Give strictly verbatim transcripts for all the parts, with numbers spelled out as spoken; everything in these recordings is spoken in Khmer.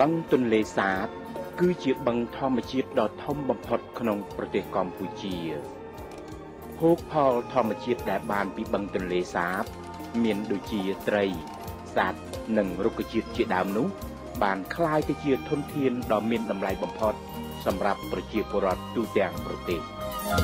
บังตุนเลสาบคือเจียบังธรรมจิตดอทอมบัมพดขนมประเทศกัมพูชีพวกพอธรรมจิตได้บานปีบังตุนเลสาบเมียนดูจีไตรสัตว์หนึ่งรุกจิตจีดาวนุบานคลายจะเจียทนเทียนดอมเมียนดำไรบัมพดสำหรับประเทศปรดตูแดงประเทศ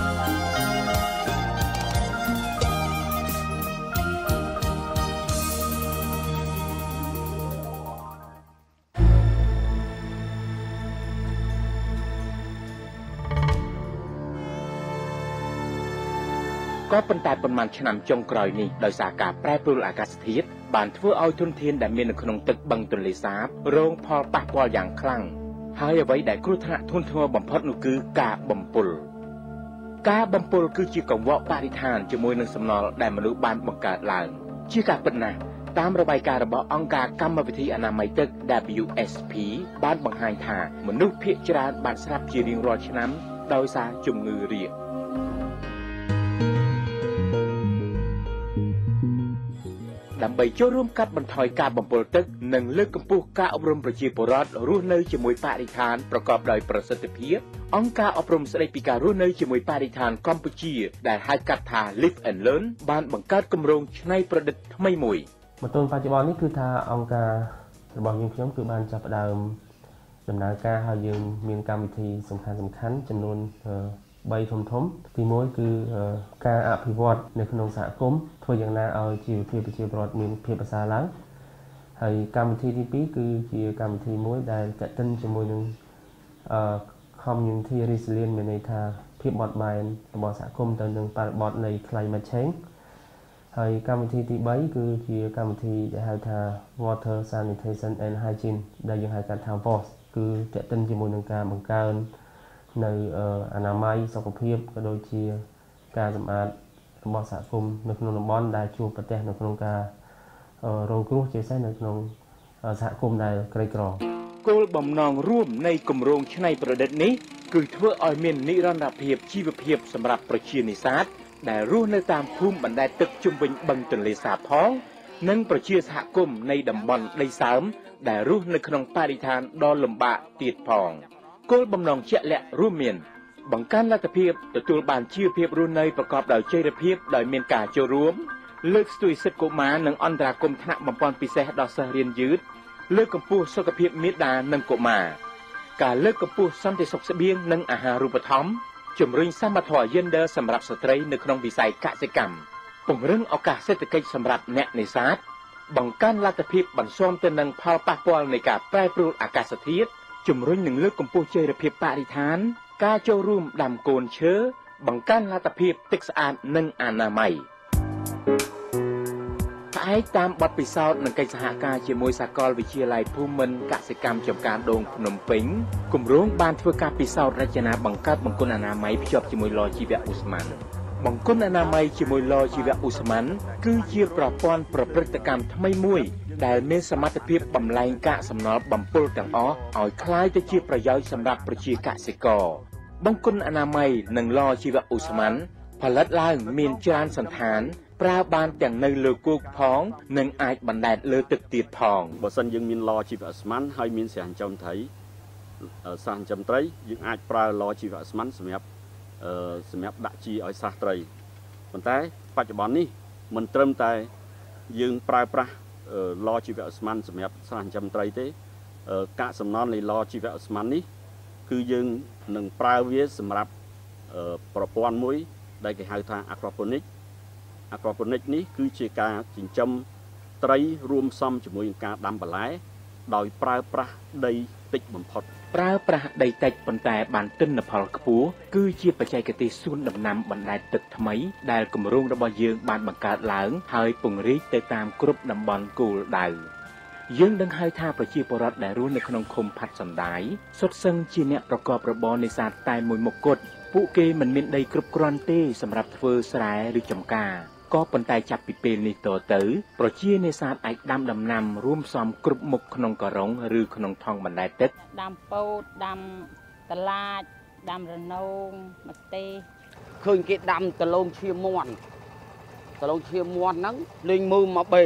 ก็เป็นแต่ประมาณฉนำจงกรอยนี้โดยสากาแปรปรวนอากาศធាតុបានធ្វើឲ្យទុនធានដែលមាននៅក្នុងទឹកបឹងទន្លេសាបរងផលប៉ះពាល់យ៉ាងខ្លាំងហើយអ្វីដែលគ្រោះថ្នាក់ធ្ងន់ធ្ងរបំផុតនោះគឺការបំពុលការបំពុលគឺជាកង្វក់បរិស្ថានជាមួយនឹងសំណល់ដែលមនុស្សបានបង្កើតឡើងជាការពិតណាស់តាមរបាយការណ៍របស់អង្គការកម្មវិធីអនាម័យទឹក W S P បានបង្ហាញថាមនុស្សភាគច្រើនបានស្លាប់ជារៀងរាល់ឆ្នាំដោយសារជំងឺរាគដើម្បីចូលរួមកាត់បន្ថយការបំពុលទឹកនិងលើកកម្ពស់ការអប់រំប្រជាពលរដ្ឋរស់នៅជាមួយបរិស្ថានប្រកបដោយប្រសិទ្ធភាពអង្គការអប់រំស្តីពីការរស់នៅជាមួយបរិស្ថានកម្ពុជាដែលហៅកាត់ថា Live and Learn បានបង្កើតគម្រោងច្នៃប្រឌិតថ្មីមួយមកទល់បច្ចុប្បន្ននេះគឺថាអង្គការរបស់យើងខ្ញុំគឺបានចាប់ផ្ដើមដំណើរការហើយយើងមានកម្មវិធីសំខាន់សំខាន់ចំនួនបីធំធំទីមួយគឺការអភិវឌ្ឍនៅក្នុងសហគមន៍ធ្វើយ៉ាងណាឲ្យជីវភាពប្រជាពលរដ្ឋមានភាពប្រសើរឡើងហើយកម្មវិធីទីពីរគឺជាកម្មវិធីមួយដែលទាក់ទិនជាមួយនឹង community resilience មានន័យថាភាពបត់បែនរបស់សហគមន៍ទៅនឹងបរិបទនៃ climate change ហើយកម្មវិធីទីបីគឺជាកម្មវិធីដែលហៅថា water sanitation and hygiene ដែលយើងហៅកាត់ថា V O S គឺទាក់ទិនជាមួយនឹងការបង្កើននៅអនាម័យសុខភាពក៏ដូចជាការសម្អាតរបស់សហគមន៍នៅក្នុងតំបន់ដែលជួបប្រទះនៅក្នុងការរងគ្រោះជាពិសេសនៅក្នុងសហគមន៍ដែលក្រីក្រគោលបំណងរួមនៃគម្រោងច្នៃប្រឌិតនេះគឺធ្វើឲ្យមាននិរន្តរភាពជីវភាពសម្រាប់ប្រជានេសាទដែលរស់នៅតាមភូមិបណ្ដែតទឹកជុំវិញបឹងទន្លេសាបផងនិងប្រជាសហគមន៍នៃតំបន់ដីសើមដែលរស់នៅក្នុងបរិស្ថានដ៏លំបាកទៀតផងគោលបំណងជាក់លាក់រួមមានបង្កើនលទ្ធភាពទទួលបានជីវភាពរស់នៅប្រកបដោយចីរភាពដោយមានការចូលរួមលើកស្ទួយសិទ្ធិកុមារនិងអន្តរាគមន៍ថ្នាក់បំពេញពិសេសដល់សិស្សរៀនយឺតលើកកម្ពស់សុខភាពមាតានិងកុមារការលើកកម្ពស់សន្តិសុខស្បៀងនិងអាហារូបត្ថម្ភជំរុញសមធម៌ Gender សម្រាប់ស្ត្រីនៅក្នុងវិស័យកសិកម្មពង្រឹងឱកាសសេដ្ឋកិច្ចសម្រាប់អ្នកនេសាទបង្កើនលទ្ធភាពបន្ស៊ាំទៅនឹងផលប៉ះពាល់នៃការប្រែប្រួលអាកាសធាតុជំរុញនិងលើកកម្ពស់ចីរភាពបរិស្ថានការចូលរួមដាំកូនឈើបង្កើនលទ្ធភាពទឹកស្អាតនិងអនាម័យផ្អែកតាមបទពិសោធន៍និងកិច្ចសហការជាមួយសាកលវិទ្យាល័យភូមិន្ទកសិកម្មចំការដូងភ្នំពេញគម្រោងបានធ្វើការពិសោធន៍រចនាបង្កើតបង្គន់អនាម័យភ្ជាប់ជាមួយឡជីវៈឧស្ម័នបង្គន់អនាម័យជាមួយឡជីវៈឧស្ម័នគឺជាប្រព័ន្ធប្រព្រឹត្តកម្មថ្មីមួយដែលមានសមត្ថភាពបំលែងកាកសំណល់បំពុលទាំងអស់ឲ្យคล้ายទៅជាប្រយោជន៍សម្រាប់ប្រជាកសិករបង្គន់អនាម័យនិងឡជីវៈឧស្ម័នផលិតឡើងមានច្រើនសន្តានប្រើបានទាំងនៅលើគោកផងនិងអាចបណ្ដែតលើទឹកទៀតផងបើសិនយើងមានឡជីវៈឧស្ម័នហើយមានស្រះចិញ្ចឹមត្រីស្រះចិញ្ចឹមត្រីយើងអាចប្រើឡជីវៈឧស្ម័នសម្រាប់សម្រាប់ដាក់ជីឲ្យស្រះត្រីប៉ុន្តែបច្ចុប្បន្ននេះមិនត្រឹមតែយើងប្រើប្រាស់ឡជីវៈឧស្ម័នសម្រាប់ស្រះចិញ្ចឹមត្រីទេកាកសំណល់នៃឡជីវៈឧស្ម័ននេះគឺយើងនឹងប្រើវាសម្រាប់ប្រព័ន្ធមួយដែលគេហៅថា aquaponic aquaponic នេះគឺជាការចិញ្ចឹមត្រីរួមផ្សំជាមួយនឹងការដាំបន្លែដោយប្រើប្រាស់ដីតិចបំផុតប្រើប្រាស់ដីតិចប៉ុន្តែបានទិន្នផលខ្ពស់គឺជាបច្ចេកទេសសួនដំណាំបណ្ដែតទឹកថ្មីដែលគម្រោងរបស់យើងបានបង្កើតឡើងហើយពង្រីកទៅតាមគ្រប់តំបន់គោលដៅយើងដឹងហើយថាប្រជាពលរដ្ឋដែលរស់នៅក្នុងឃុំផាត់សណ្ដាយសុទ្ធសឹងជាអ្នកប្រកបរបរនេសាទតែមួយមុខគត់ពួកគេមិនមានដីគ្រប់គ្រាន់ទេសម្រាប់ធ្វើស្រែឬចម្ការក៏ប៉ុន្តែចាប់ពីពេលនេះតទៅប្រជានេសាទអាចដាំដំណាំរួមផ្សំគ្រប់មុខក្នុងករុងឬក្នុងថង់បណ្ដែតទឹកដាំពោតដាំតឡាចដាំរនោងម្ទេសឃើញគេដាំតឡូងឈាមមាន់តឡូងឈាមមាន់ហ្នឹងលេងមើលមកបី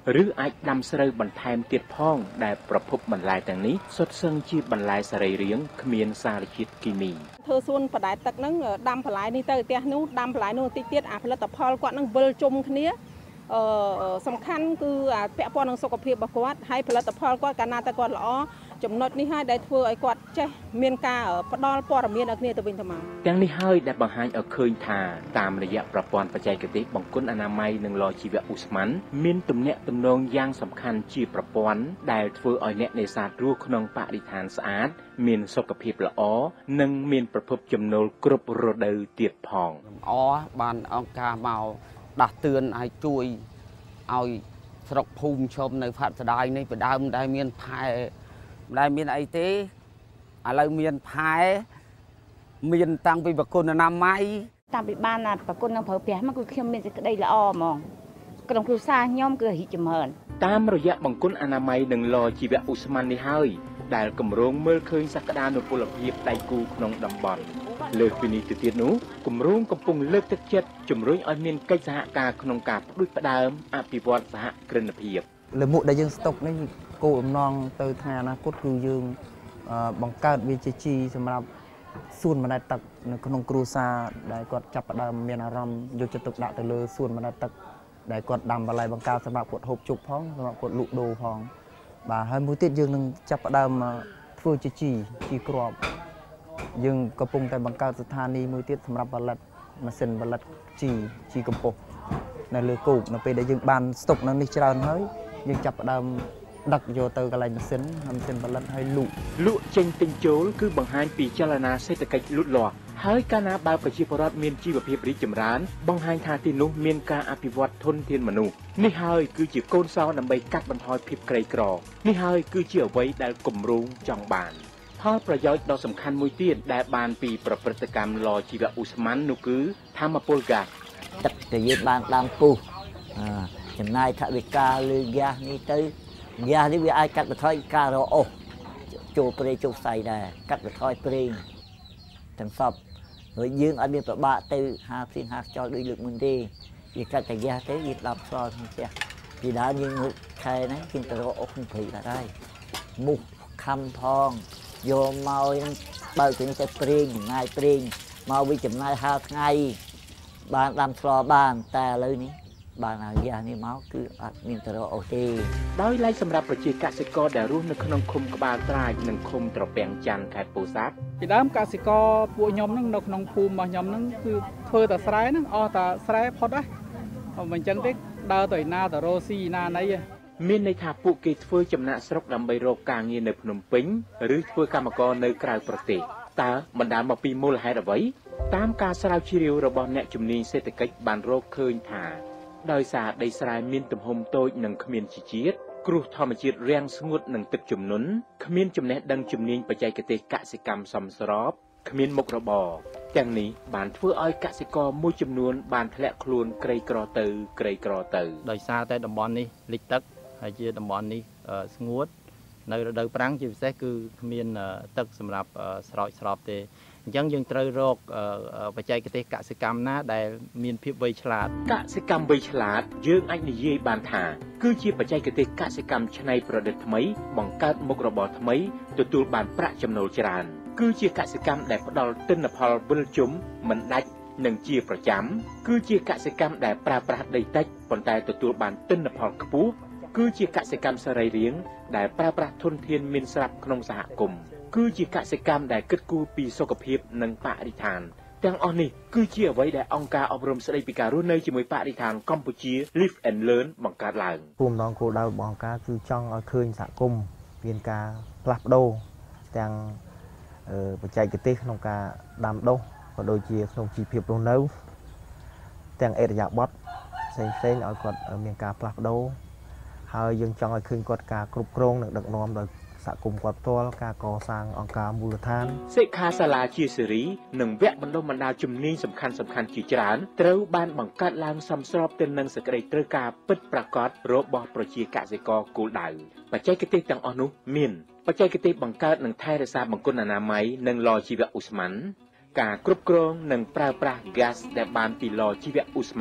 หรือអាចដាំស្រូវបន្ថែមទៀតផងដែលប្រភពបន្លែទាំងនេះសុទ្ធសឹងជាបន្លែសរីរាង្គគ្មានសារជាតិគីមីធ្វើសួនបដែតទឹកហ្នឹងដាំបន្លែនេះទៅផ្ទះនោះដាំបន្លែនោះបន្តិចទៀតអាផលិតផលគាត់នឹងវិលជុំគ្នាអឺសំខាន់គឺអាពាក់ព័ន្ធនឹងសុខភាពរបស់គាត់ហើយផលិតផលគាត់កាលណាតែគាត់ល្អចំណុចនេះហើយដែលធ្វើឲ្យគាត់ចេះមានការផ្ដល់ព័ត៌មានឲ្យគ្នាទៅវិញទៅមកទាំងនេះហើយដែលបង្ហាញឲ្យឃើញថាតាមរយៈប្រព័ន្ធបច្ចេកទេសបង្គន់អនាម័យនិងឡជីវឧស្ម័នមានទំនាក់ទំនងយ៉ាងសំខាន់ជាប្រព័ន្ធដែលធ្វើឲ្យអ្នកនេសាទរស់ក្នុងបរិស្ថានស្អាតមានសុខភាពល្អនិងមានប្រភពចំណូលគ្រប់រដូវទៀតផងអបានអង្គការមកដាស់តឿនឲ្យជួយឲ្យស្រុកភូមិឈប់នៅផាត់ស្ដាយនេះពីដើមដែលមានផែដែលមានអីទេឥឡូវមានផែមានតាំងពីប្រគុណអនាម័យតាំងពីបានប្រគុណនឹងប្រើប្រាស់មកគឺខ្ញុំមានសេចក្តីល្អហ្មងក្នុងគ្រួសារខ្ញុំគឺរីកចម្រើនតាមរយៈបង្គន់អនាម័យនិងឡជីវឧស្ម័ននេះហើយដែលគម្រោងមើលឃើញសក្តានុពលភាពដៃគូក្នុងតំបន់លើសពីនេះទៅទៀតនោះគម្រោងកំពុងលើកទឹកចិត្តជំរុញឲ្យមានកិច្ចសហការក្នុងការផ្ដួចផ្ដើមអភិវឌ្ឍសហគ្រិនភាពលើមុខដែលយើងស្តុកនេះគោលបំណងទៅថ្ងៃអនាគតគឺយើងបង្កើតវាជាជីសម្រាប់សួនបណ្ដែតទឹកនៅក្នុងគ្រួសារដែលគាត់ចាប់ផ្ដើមមានអារម្មណ៍យកចិត្តទុកដាក់ទៅលើសួនបណ្ដែតទឹកដែលគាត់ដាំបន្លែបង្ការសម្រាប់គាត់ហូបជុកផងសម្រាប់គាត់លក់ដូរផងបាទហើយមួយទៀតយើងនឹងចាប់ផ្ដើមធ្វើជាជីជីគ្រាប់យើងកំពុងតែបង្កើតស្ថានីយ៍មួយទៀតសម្រាប់ផលិតម៉ាស៊ីនផលិតជីជីកំប៉ុស្តនៅលើគោកនៅពេលដែលយើងបានស្តុកនៅនេះច្រើនហើយយើងចាប់ផ្ដើមដឹកយកទៅកន្លែងម៉ាស៊ីនម៉ាស៊ីនផលិតហើយលក់លក់ចេញទិញចូលគឺបង្ហាញពីចលនាសេដ្ឋកិច្ចលូតលាស់ហើយកាលណាបើប្រជាពលរដ្ឋមានជីវភាពរីកចម្រើនបង្ហាញថាទីនោះមានការអភិវឌ្ឍធនធានមនុស្សនេះហើយគឺជាកូនសោដើម្បីកាត់បន្ថយភាពក្រីក្រនេះហើយគឺជាអ្វីដែលគម្រោងចង់បានផលប្រយោជន៍ដ៏សំខាន់មួយទៀតដែលបានពីប្រព្រឹត្តកម្មឡជីវឧស្ម័ននោះគឺថាមពលហ្គាសទឹកដែលយើងបានដាំពុះចំណាយថវិកាលើហ្គាសនេះទៅហ្គាសនេះវាអាចកាត់បន្ថយការរអុសចូលប្រេងចូលផ្សៃដែរកាត់បន្ថយប្រេងទាំងសពហើយយើងអត់មានប្របាកទៅហាផ្សេងហាខ្យល់ដូចលើកមុនទេវាកាត់តែហ្គាសទៅវាដាប់ស្លក្នុងផ្ទះពីដើមយើងខែហ្នឹងជាងទៅរកអុសក្នុងព្រៃដែរហើយមុខខំផងយកមកហ្នឹងបើកនេះទៅប្រេងចំណាយប្រេងមកវិញចំណាយហាលថ្ងៃបានដាំស្លបានតែឥឡូវនេះបានអាយ៉ានេះមកគឺអត់មានតរអូទេដោយឡែកសម្រាប់ប្រជាកសិករដែលរស់នៅក្នុងឃុំក្បាលត្រាចនិងឃុំត្រពាំងច័ន្ទខេត្តពោធិ៍សាត់ពីដើមកសិករពួកខ្ញុំហ្នឹងនៅក្នុងភូមិរបស់ខ្ញុំហ្នឹងគឺធ្វើតែស្រែហ្នឹងអស់តែស្រែផុតហ្នឹងមិនអញ្ចឹងទេដើរទៅឯណាទៅរកស៊ីណាណីមានន័យថាពួកគេធ្វើចំណាក់ស្រុកដើម្បីរកការងារនៅភ្នំពេញឬធ្វើកម្មករនៅក្រៅប្រទេសតើបណ្ដាលមកពីមូលហេតុអ្វីតាមការស្រាវជ្រាវរបស់អ្នកជំនាញសេដ្ឋកិច្ចបានរកឃើញថាដោយសារដីស្រែមានទំហំតូចនិងគ្មានជីជាតិគ្រោះធម្មជាតិរាំងស្ងួតនិងទឹកជំនន់គ្មានចំណេះដឹងជំនាញបច្ចេកទេសកសិកម្មសមស្របគ្មានមុខរបរទាំងនេះបានធ្វើឲ្យកសិករមួយចំនួនបានធ្លាក់ខ្លួនក្រីក្រទៅក្រីក្រទៅដោយសារតែតំបន់នេះលិចទឹកហើយជាតំបន់នេះស្ងួតនៅរដូវប្រាំងជាពិសេសគឺគ្មានទឹកសម្រាប់ស្រោចស្រពទេអញ្ចឹងយើងត្រូវរកបច្ចេកទេសកសិកម្មណាដែលមានភាពវៃឆ្លាតកសិកម្មវៃឆ្លាតយើងអាចនិយាយបានថាគឺជាបច្ចេកទេសកសិកម្មច្នៃប្រឌិតថ្មីបង្កើតមុខរបរថ្មីទទួលបានប្រាក់ចំណូលច្រើនគឺជាកសិកម្មដែលផ្ដល់ទិន្នផលវិលជុំមិនដាច់និងជាប្រចាំគឺជាកសិកម្មដែលប្រើប្រាស់ដីតិចប៉ុន្តែទទួលបានទិន្នផលខ្ពស់គឺជាកសិកម្មសរីរាង្គដែលប្រើប្រាស់ធនធានមានស្រាប់ក្នុងសហគមន៍គឺជាកសិកម្មដែលគិតគូរពីសុខភាពនិងបរិស្ថានទាំងអស់នេះគឺជាអ្វីដែលអង្គការអប់រំស្តីពីការរស់នៅជាមួយបរិស្ថានកម្ពុជា Live and Learn បង្កើតឡើងគោលបំណងគោលដៅរបស់អង្គការគឺចង់ឲ្យឃើញសហគមន៍មានការផ្លាស់ប្ដូរទាំងបច្ចេកទេសក្នុងការដាំដុះក៏ដូចជាក្នុងជីវភាពរស់នៅទាំងអេរយាប័តផ្សេងផ្សេងឲ្យគាត់មានការផ្លាស់ប្ដូរហើយយើងចង់ឲ្យឃើញគាត់ការគ្រប់គ្រងនិងដឹកនាំដោយសហគមន៍គាត់ផ្ទាល់ការកសាងអង្គការមូលដ្ឋានសិក្ខាសាលាជាសេរីនិងវគ្គបណ្ដុះបណ្ដាលជំនាញសំខាន់សំខាន់ជាច្រើនត្រូវបានបង្កើតឡើងសមស្របទៅនឹងសេចក្តីត្រូវការពិតប្រាកដរបស់ប្រជាកសិករគោលដៅបច្ចេកទេសទាំងអស់នោះមានបច្ចេកទេសបង្កើតនិងថែរក្សាបង្គន់អនាម័យនិងឡជីវឧស្ម័នការគ្រប់គ្រងនិងប្រើប្រាស់ gas ដែលបានពីឡជីវឧស្ម័ន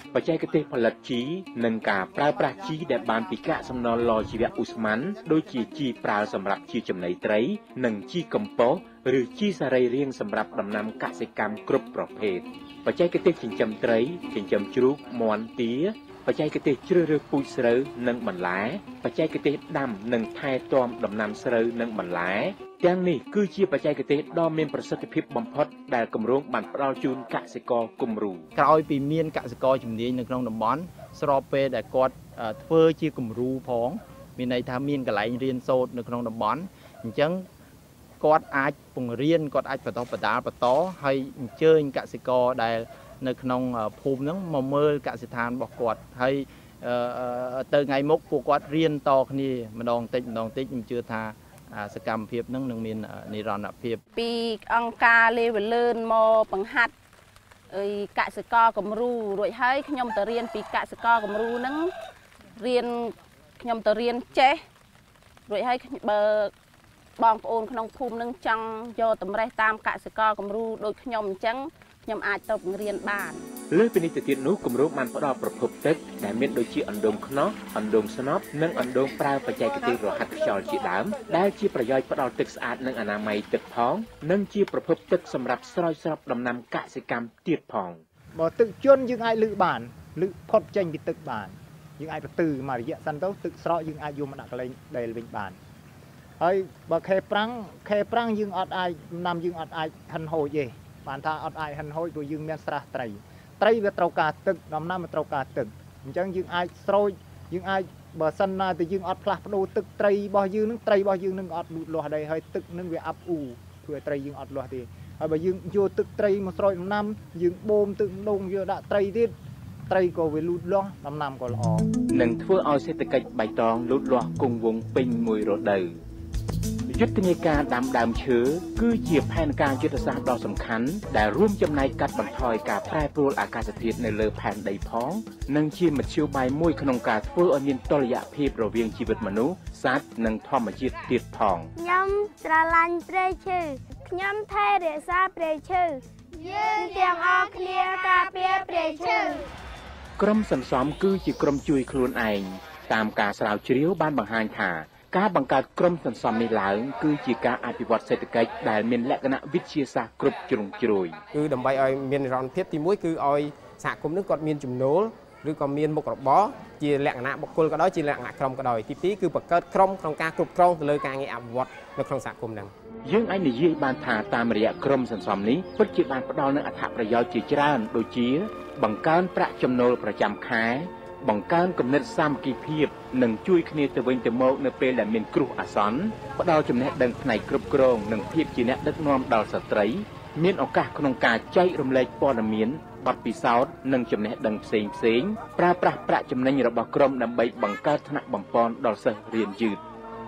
បច្ចេកទេសផលិតជីនិងការប្រើប្រាស់ជីដែលបានពីកាកសំណល់ឡជីវៈឧស្ម័នដូចជាជីប្រើសម្រាប់ជាចំណីត្រីនិងជីកំប៉ុស្តឬជីសរីរាង្គសម្រាប់ដំណាំកសិកម្មគ្រប់ប្រភេទបច្ចេកទេសចិញ្ចឹមត្រីចិញ្ចឹមជ្រូកមាន់ទាបច្ចេកទេសជ្រើសរើសពូជស្រូវនិងបន្លែបច្ចេកទេសដាំនិងថែទាំដំណាំស្រូវនិងបន្លែទាំងនេះគឺជាបច្ចេកទេសដ៏មានប្រសិទ្ធភាពបំផុតដែលគម្រោងបានផ្ដល់ជូនកសិករគំរូក្រោយពីមានកសិករជំនាញនៅក្នុងតំបន់ស្របពេលដែលគាត់ធ្វើជាគំរូផងមានន័យថាមានកន្លែងរៀនសូត្រនៅក្នុងតំបន់អញ្ចឹងគាត់អាចពង្រៀនគាត់អាចបន្តបន្តបន្តហើយអញ្ជើញកសិករដែលនៅក្នុងភូមិហ្នឹងមកមើលកសិដ្ឋានរបស់គាត់ហើយទៅថ្ងៃមុខពួកគាត់រៀនតគ្នាម្ដងតិចម្ដងតិចខ្ញុំជឿថាសកម្មភាពហ្នឹងនឹងមាននិរន្តរភាពពីអង្គការលេវលឿនមកបង្ហាត់អីកសិករគំរូរួចហើយខ្ញុំទៅរៀនពីកសិករគំរូហ្នឹងរៀនខ្ញុំទៅរៀនចេះរួចហើយបើបងប្អូនក្នុងភូមិនឹងចង់យកតម្រេះតាមកសិករគំរូដូចខ្ញុំអញ្ចឹងខ្ញុំអាចទៅបង្រៀនបានលើពីនេះទៅទៀតនោះគម្រោងបានផ្ដល់ប្រភពទឹកដែលមានដូចជាអណ្ដូងខ្នោសអណ្ដូងស្នប់និងអណ្ដូងប្រើបច្ចេកទេសរហ័សខ្យល់ជាដើមដែលជាប្រយោជន៍ផ្ដល់ទឹកស្អាតនិងអនាម័យទឹកផងនិងជាប្រភពទឹកសម្រាប់ស្រោចស្រពដំណាំកសិកម្មទៀតផងបើទឹកជន់យើងអាចលឺបានលឺផុតចេញពីទឹកបានយើងអាចបន្ទឺមករយៈសិនទៅទឹកស្រកយើងអាចយកមកដាក់កន្លែងដែលវិញបានហើយបើខែប្រាំងខែប្រាំងយើងអត់អាចដំណាំយើងអត់អាចហិនហូចទេបានថាអត់អាចហិនហូចព្រោះយើងមានស្រះត្រីត្រីវាត្រូវការទឹកដំណាំវាត្រូវការទឹកអញ្ចឹងយើងអាចស្រោចយើងអាចបើសិនណាតែយើងអត់ផ្លាស់ប្ដូរទឹកត្រីរបស់យើងនឹងត្រីរបស់យើងនឹងអត់លូតលាស់ដែរហើយទឹកនឹងវាអាប់អ៊ូធ្វើឲ្យត្រីយើងអត់លាស់ទេហើយបើយើងយកទឹកត្រីមកស្រោចដំណាំយើងបូមទឹកដងយកដាក់ត្រីទៀតត្រីក៏វាលូតលាស់ដំណាំក៏ល្អនឹងធ្វើឲ្យសេដ្ឋកិច្ចបៃតងលូតលាស់គង់វង្សពេញមួយរដូវយុទ្ធនាការដាំដើមឈើគឺជាផែនការយុទ្ធសាស្ត្រដ៏សំខាន់ដែលរួមចំណែកកាត់បន្ថយការប្រែប្រួលអាកាសធាតុនៅលើផែនដីផងនិងជាមធ្យោបាយមួយក្នុងការធ្វើឲ្យមានតុល្យភាពរវាងជីវិតមនុស្សសត្វនិងធម្មជាតិទៀតផងខ្ញុំស្រឡាញ់ព្រៃឈើខ្ញុំថែរក្សាព្រៃឈើយើងទាំងអស់គ្នាការពារព្រៃឈើក្រុមសន្សំគឺជាក្រុមជួយខ្លួនឯងតាមការស្រាវជ្រាវបានបង្ហាញថាការបង្កើតក្រុមសន្សំនេះឡើងគឺជាការអភិវឌ្ឍសេដ្ឋកិច្ចដែលមានលក្ខណៈវិទ្យាសាស្ត្រគ្រប់ជ្រុងជ្រោយគឺដើម្បីឲ្យមាននិរន្តរភាពទីមួយគឺឲ្យសហគមន៍នឹងគាត់មានចំណូលឬក៏មានមុខរបរជាលក្ខណៈបុគ្គលក៏ដោយជាលក្ខណៈក្រុមក៏ដោយទីពីរគឺបង្កើតក្រុមក្នុងការគ្រប់គ្រងទៅលើការងារអភិវឌ្ឍនៅក្នុងសហគមន៍ហ្នឹងយើងអាចនិយាយបានថាតាមរយៈក្រុមសន្សំនេះពិតជាបានផ្ដល់នូវអត្ថប្រយោជន៍ជាច្រើនដូចជាបង្កើនប្រាក់ចំណូលប្រចាំខែបង្កើនគំនិតសាមគ្គីភាពនិងជួយគ្នាទៅវិញទៅមកនៅពេលដែលមានគ្រោះអាសន្នផ្ដល់ចំណេះដឹងផ្នែកគ្រប់គ្រងនិងភាពជាអ្នកដឹកនាំដល់ស្ត្រីមានឱកាសក្នុងការចែករំលែកព័ត៌មានបទពិសោធន៍និងចំណេះដឹងផ្សេងផ្សេងប្រើប្រាស់ប្រាក់ចំណេញរបស់ក្រុមដើម្បីបង្កើតថ្នាក់បំពន់ដល់សិស្សរៀនយឺត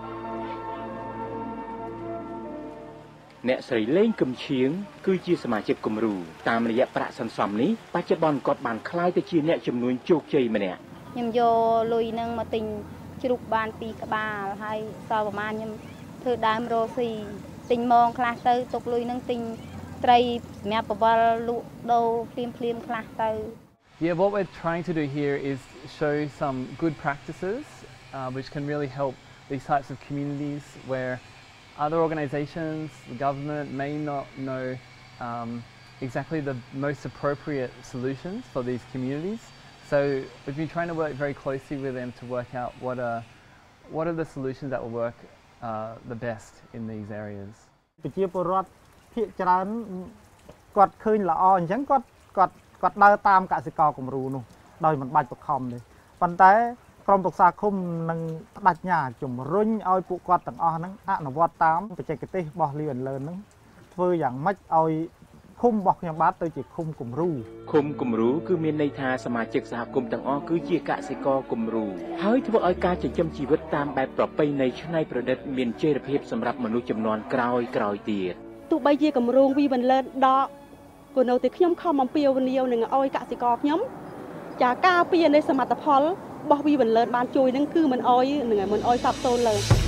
អ្នកស្រីលេងគឹមឈៀងគឺជាសមាជិកគំរូតាមរយៈប្រាក់សន្សំនេះបច្ចុប្បន្នគាត់បានក្លាយទៅជាអ្នកជំនួញជោគជ័យម្នាក់ខ្ញុំយកលុយនឹងមកទិញជ្រូកបានពីរក្បាលហើយសល់ប្រហែលខ្ញុំធ្វើដើមរកស៊ីទិញមងខ្លះទៅទុកលុយនឹងទិញត្រីសម្រាប់បវលលក់ដូរភ្លាមភ្លាមខ្លះទៅ Yeah, what we're trying to do here is show some good practices uh, which can really help these types of communities where other organisations, the government may not know um, exactly the most appropriate solutions for these communities. So we've been trying to work very closely with them to work out what are, what are the solutions that will work uh, the best in these areas. ប្រជាពលរដ្ឋភាគច្រើនគាត់ឃើញល្អអញ្ចឹងគាត់គាត់គាត់ដើរតាមកសិករគំរូនោះដោយមិនបាច់បខំទេប៉ុន្តែក្រុមប្រឹក្សាឃុំនឹងផ្ដាច់ញាជំរុញឲ្យពួកគាត់ទាំងអស់ហ្នឹងអនុវត្តតាមបច្ចេកទេសរបស់លីវលឿនហ្នឹងធ្វើយ៉ាងម៉េចឲ្យឃុំរបស់ខ្ញុំបាទទៅជាឃុំគំរូឃុំគំរូគឺមានន័យថាសមាជិកសហគមន៍ទាំងអស់គឺជាកសិករគំរូហើយធ្វើឲ្យការចិញ្ចឹមជីវិតតាមបែបប្រពៃណីច្នៃប្រឌិតមានចីរភាពសម្រាប់មនុស្សជំនាន់ក្រោយក្រោយទៀតទោះបីជាគម្រោងវីវិនលឿនដកក៏នៅតែខ្ញុំខំអំពាវនាវនឹងឲ្យកសិករខ្ញុំចាការពារនៃសមិទ្ធផលរបស់វីវិនលឿនបានជួយនឹងគឺមិនអោយនឹងមិនអោយសាប់សូន្យលើ